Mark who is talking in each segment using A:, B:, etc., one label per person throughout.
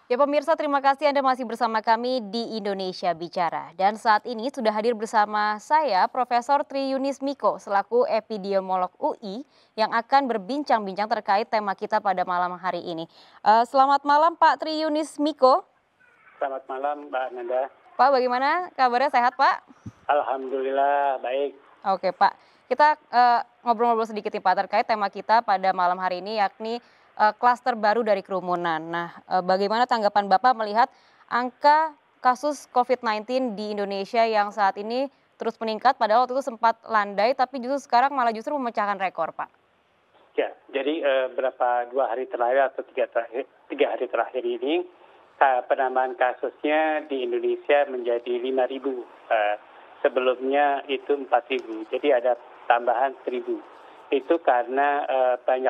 A: Ya pemirsa, terima kasih Anda masih bersama kami di Indonesia Bicara. Dan saat ini sudah hadir bersama saya Profesor Tri Yunis Miko selaku epidemiolog UI yang akan berbincang-bincang terkait tema kita pada malam hari ini. Selamat malam Pak Tri Yunis Miko.
B: Selamat malam Mbak Nanda.
A: Pak, bagaimana kabarnya, sehat Pak?
B: Alhamdulillah baik.
A: Oke Pak, kita ngobrol-ngobrol sedikit nih Pak terkait tema kita pada malam hari ini yakni klaster baru dari kerumunan. Nah, bagaimana tanggapan Bapak melihat angka kasus COVID-19 di Indonesia yang saat ini terus meningkat, padahal waktu itu sempat landai tapi justru sekarang malah justru memecahkan rekor Pak?
B: Ya, jadi berapa 2 hari terakhir atau 3 hari terakhir ini penambahan kasusnya di Indonesia menjadi 5.000. Sebelumnya itu 4.000. Jadi ada tambahan 1.000. Itu karena banyak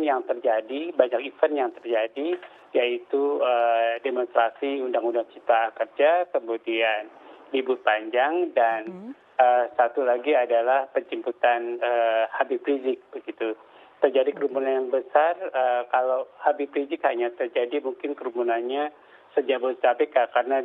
B: event yang terjadi, yaitu demonstrasi Undang-Undang Cipta Kerja, kemudian libur panjang, dan satu lagi adalah penjemputan Habib Rizik begitu. Terjadi kerumunan yang besar. Kalau Habib Rizik hanya terjadi mungkin kerumunannya se-Jabodetabek karena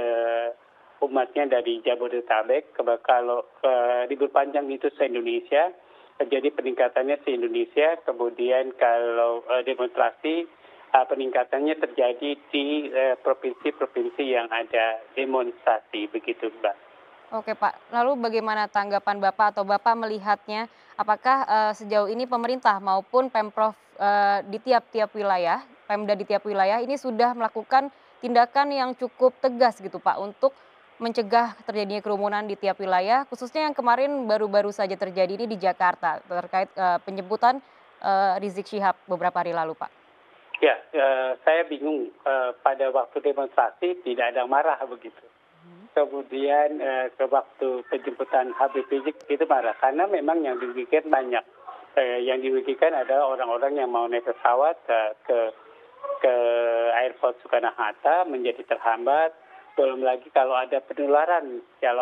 B: umatnya dari Jabodetabek. Kalau libur panjang itu se-Indonesia, jadi peningkatannya se-Indonesia. Kemudian kalau demonstrasi, peningkatannya terjadi di provinsi-provinsi yang ada demonstrasi begitu Mbak.
A: Oke Pak, lalu bagaimana tanggapan Bapak atau Bapak melihatnya? Apakah sejauh ini pemerintah maupun Pemprov di tiap-tiap wilayah, Pemda di tiap wilayah ini sudah melakukan tindakan yang cukup tegas gitu Pak untuk mencegah terjadinya kerumunan di tiap wilayah, khususnya yang kemarin baru-baru saja terjadi ini di Jakarta terkait penjemputan Rizik Syihab beberapa hari lalu Pak?
B: Ya, saya bingung pada waktu demonstrasi tidak ada marah begitu. Kemudian ke waktu penjemputan Habib Rizik itu marah karena memang yang dirugikan banyak. Yang dirugikan adalah orang-orang yang mau naik pesawat ke airport Soekarno-Hatta menjadi terhambat. Belum lagi kalau ada penularan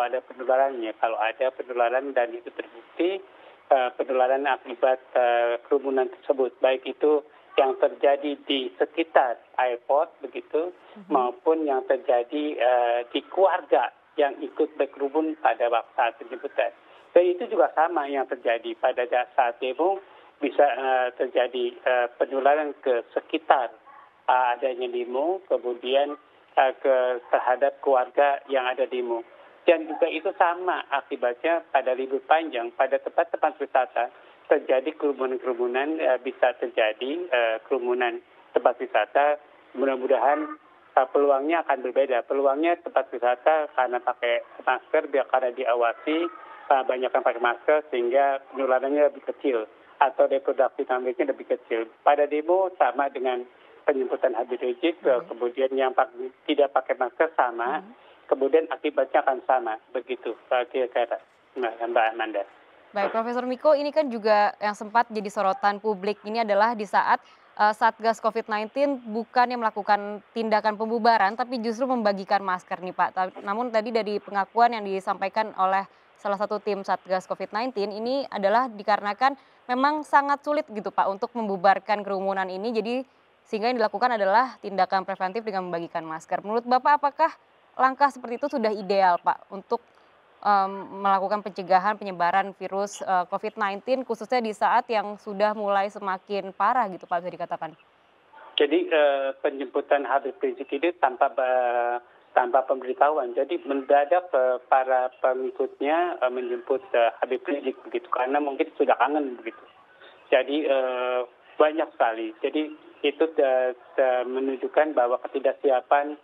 B: dan itu terbukti penularan akibat kerumunan tersebut, baik itu yang terjadi di sekitar airport begitu, maupun yang terjadi di keluarga yang ikut berkerumun pada waktu saat penjemputan. Dan itu juga sama yang terjadi pada saat demo, bisa terjadi penularan ke sekitar adanya demo, kemudian terhadap keluarga yang ada demo. Dan juga itu sama akibatnya pada libur panjang, pada tempat-tempat wisata terjadi kerumunan-kerumunan, bisa terjadi kerumunan tempat wisata. Mudah-mudahan peluangnya akan berbeda. Peluangnya tempat wisata karena pakai masker, karena diawasi, banyak yang pakai masker sehingga penularannya lebih kecil atau reproduksi dinamiknya lebih kecil. Pada demo sama dengan penjemputan Habib Rizik, kemudian yang tidak pakai masker sama, kemudian akibatnya akan sama, begitu kira-kira Mbak Amanda.
A: Baik, Profesor Miko, ini kan juga yang sempat jadi sorotan publik ini adalah di saat Satgas COVID-19 bukan yang melakukan tindakan pembubaran, tapi justru membagikan masker nih Pak. Namun tadi dari pengakuan yang disampaikan oleh salah satu tim Satgas COVID-19 ini adalah dikarenakan memang sangat sulit gitu Pak untuk membubarkan kerumunan ini. Jadi sehingga yang dilakukan adalah tindakan preventif dengan membagikan masker. Menurut Bapak apakah langkah seperti itu sudah ideal Pak untuk melakukan pencegahan penyebaran virus COVID-19 khususnya di saat yang sudah mulai semakin parah gitu Pak, bisa dikatakan?
B: Jadi penjemputan Habib Rizik ini tanpa pemberitahuan. Jadi mendadak para pengikutnya menjemput Habib Rizik begitu karena mungkin sudah kangen begitu. Jadi banyak sekali. Jadi itu menunjukkan bahwa ketidaksiapan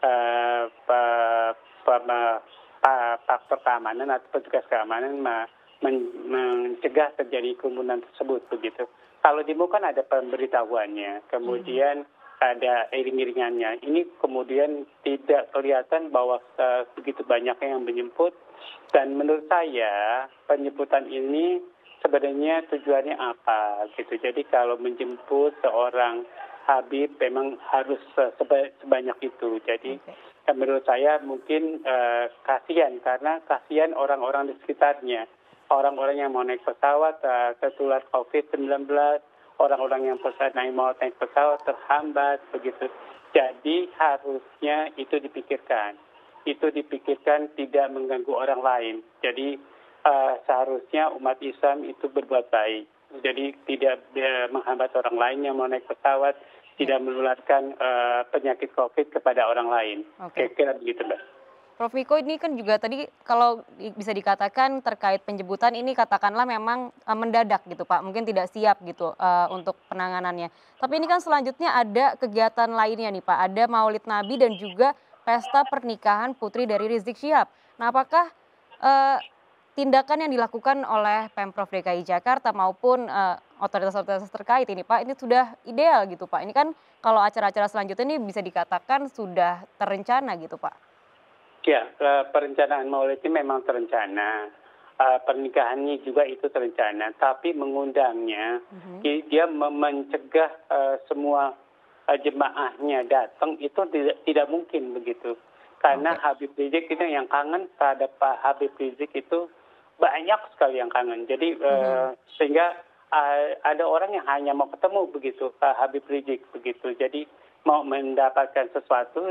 B: faktor keamanan atau petugas keamanan mencegah terjadi kerumunan tersebut begitu. Kalau demo kan ada pemberitahuannya, kemudian ada iring-iringannya. Ini kemudian tidak kelihatan bahwa begitu banyaknya yang menjemput. Dan menurut saya penjemputan ini sebenarnya tujuannya apa gitu. Jadi kalau menjemput seorang Habib memang harus sebanyak itu. Jadi menurut saya mungkin kasihan karena kasihan orang-orang di sekitarnya. Orang-orang yang mau naik pesawat tertular COVID-19, orang-orang yang mau naik pesawat terhambat begitu. Jadi harusnya itu dipikirkan. Itu dipikirkan tidak mengganggu orang lain. Jadi seharusnya umat Islam itu berbuat baik. Jadi tidak menghambat orang lain yang mau naik pesawat, tidak menularkan penyakit COVID kepada orang lain. Kira-kira begitu, Mbak.
A: Prof Miko, ini kan juga tadi kalau bisa dikatakan terkait penjemputan ini katakanlah memang mendadak gitu Pak, mungkin tidak siap gitu untuk penanganannya. Tapi ini kan selanjutnya ada kegiatan lainnya nih Pak, ada Maulid Nabi dan juga pesta pernikahan putri dari Rizik Syihab. Nah apakah tindakan yang dilakukan oleh Pemprov DKI Jakarta maupun otoritas-otoritas terkait ini Pak, ini sudah ideal gitu Pak? Ini kan kalau acara-acara selanjutnya ini bisa dikatakan sudah terencana gitu Pak.
B: Ya, perencanaan maulid ini memang terencana. Pernikahannya juga itu terencana. Tapi mengundangnya, dia mencegah semua jemaahnya datang, itu tidak mungkin begitu. Karena Habib Rizik itu yang kangen terhadap Pak Habib Rizik itu banyak sekali yang kangen. Jadi sehingga ada orang yang hanya mau ketemu begitu Pak Habib Rizik begitu. Jadi mau mendapatkan sesuatu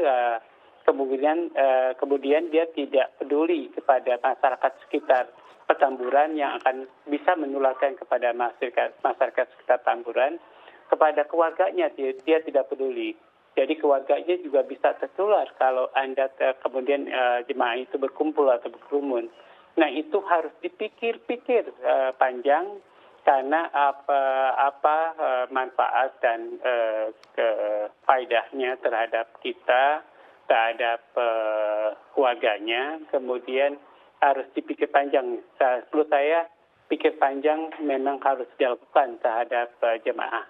B: kemudian dia tidak peduli kepada masyarakat sekitar Petamburan yang akan bisa menularkan kepada masyarakat sekitar Tamburan, kepada keluarganya dia tidak peduli. Jadi keluarganya juga bisa tertular kalau Anda kemudian jemaah itu berkumpul atau berkerumun. Nah itu harus dipikir-pikir panjang karena apa manfaat dan faedahnya terhadap kita, terhadap keluarganya, kemudian harus dipikir panjang. Menurut saya pikir panjang memang harus dilakukan terhadap jemaah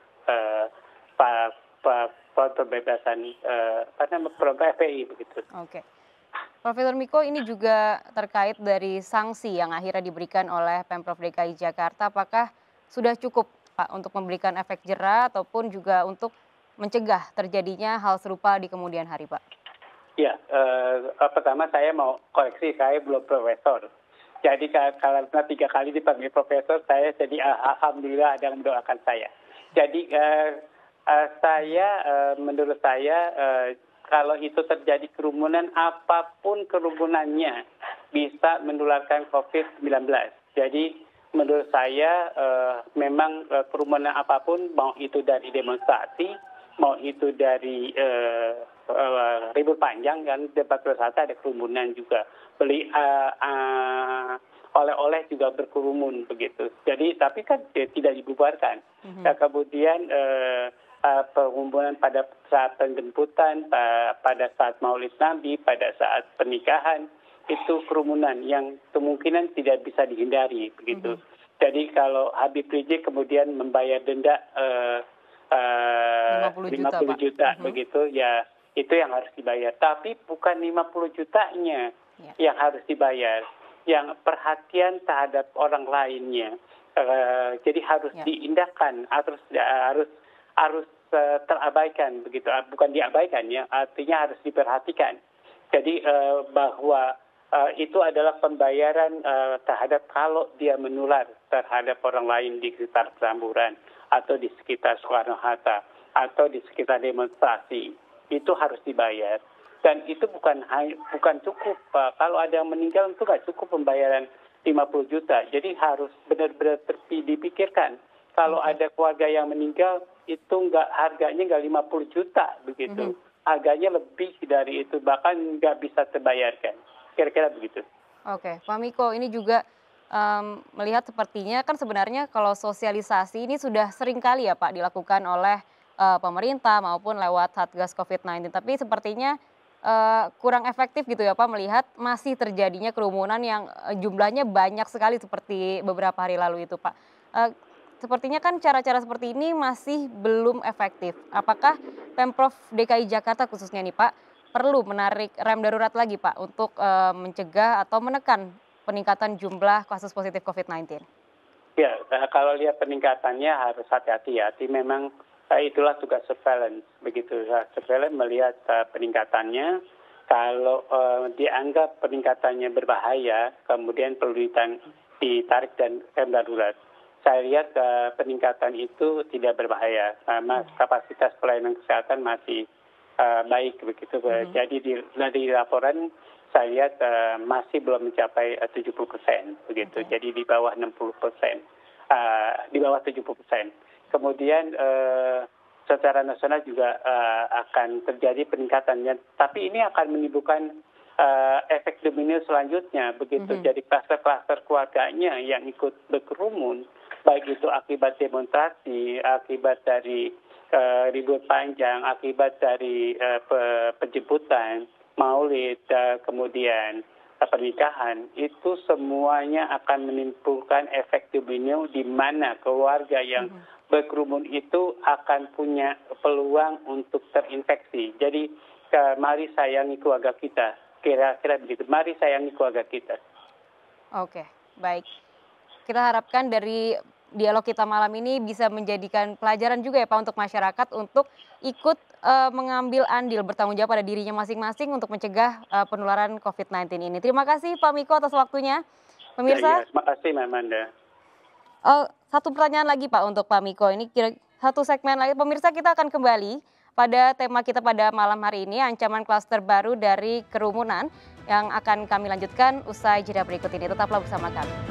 B: pembebasan program FPI begitu.
A: Oke. Profesor Miko, ini juga terkait dari sanksi yang akhirnya diberikan oleh Pemprov DKI Jakarta, apakah sudah cukup Pak untuk memberikan efek jera ataupun juga untuk mencegah terjadinya hal serupa di kemudian hari Pak?
B: Ya, pertama saya mau koreksi, saya belum profesor. Jadi karena 3 kali dipanggil profesor, saya jadi alhamdulillah ada yang mendoakan saya. Jadi menurut saya kalau itu terjadi kerumunan, apapun kerumunannya bisa menularkan COVID-19. Jadi menurut saya memang kerumunan apapun, mau itu dari demonstrasi, mau itu dari ribut panjang, kan debat bersata ada kerumunan juga, beli oleh-oleh juga berkerumun begitu. Jadi tapi kan tidak dibubarkan. Nah, kemudian pengumuman pada saat penjemputan, pada saat Maulid Nabi, pada saat pernikahan, itu kerumunan yang kemungkinan tidak bisa dihindari begitu. Jadi kalau Habib Rizik kemudian membayar denda 50 juta begitu, ya itu yang harus dibayar. Tapi bukan 50 jutanya yang harus dibayar, yang perhatian terhadap orang lainnya. Jadi harus diindahkan, harus terabaikan begitu, bukan diabaikan ya, artinya harus diperhatikan. Jadi bahwa itu adalah pembayaran terhadap kalau dia menular terhadap orang lain di sekitar Petamburan atau di sekitar Soekarno-Hatta atau di sekitar demonstrasi, itu harus dibayar. Dan itu bukan cukup, kalau ada yang meninggal itu nggak cukup pembayaran 50 juta. Jadi harus benar-benar dipikirkan. Kalau ada keluarga yang meninggal, itu harganya nggak 50 juta begitu. Harganya lebih dari itu, bahkan nggak bisa terbayarkan. Kira-kira begitu.
A: Oke, Pak Miko, ini juga melihat sepertinya kan sebenarnya kalau sosialisasi ini sudah sering kali ya Pak dilakukan oleh pemerintah maupun lewat Satgas COVID-19. Tapi sepertinya kurang efektif gitu ya Pak, melihat masih terjadinya kerumunan yang jumlahnya banyak sekali seperti beberapa hari lalu itu Pak. Sepertinya kan cara-cara seperti ini masih belum efektif. Apakah Pemprov DKI Jakarta khususnya nih Pak, perlu menarik rem darurat lagi Pak untuk mencegah atau menekan peningkatan jumlah kasus positif COVID-19?
B: Ya, kalau lihat peningkatannya harus hati-hati. Memang itulah tugas surveillance, begitu. Surveillance melihat peningkatannya. Kalau dianggap peningkatannya berbahaya, kemudian perlu ditarik dan rem darurat. Saya lihat peningkatan itu tidak berbahaya. Kapasitas pelayanan kesehatan masih baik begitu.
A: Mhm.
B: Jadi dari laporan saya lihat masih belum mencapai 70% begitu.
A: Oke.
B: Jadi di bawah 60%, di bawah 70%. Kemudian secara nasional juga akan terjadi peningkatannya. Tapi ini akan menimbulkan efek domino selanjutnya begitu.
A: Mhm.
B: Jadi kluster-kluster keluarganya yang ikut berkerumun, baik itu akibat demonstrasi, akibat dari libur panjang, akibat dari penjemputan, maulid, kemudian pernikahan, itu semuanya akan menimbulkan efek domino di mana keluarga yang
A: Mhm.
B: berkerumun itu akan punya peluang untuk terinfeksi. Jadi mari sayangi keluarga kita, kira-kira begitu. Mari sayangi keluarga kita.
A: Oke, baik. Kita harapkan dari dialog kita malam ini bisa menjadikan pelajaran juga ya Pak untuk masyarakat untuk ikut mengambil andil bertanggung jawab pada dirinya masing-masing untuk mencegah penularan COVID-19 ini. Terima kasih Pak Miko atas waktunya.
B: Ya, ya,
A: Pemirsa,
B: terima kasih Mbak Amanda.
A: satu pertanyaan lagi Pak untuk Pak Miko. Ini satu segmen lagi. Pemirsa, kita akan kembali pada tema kita pada malam hari ini, ancaman klaster baru dari kerumunan yang akan kami lanjutkan usai jeda berikut ini. Tetaplah bersama kami.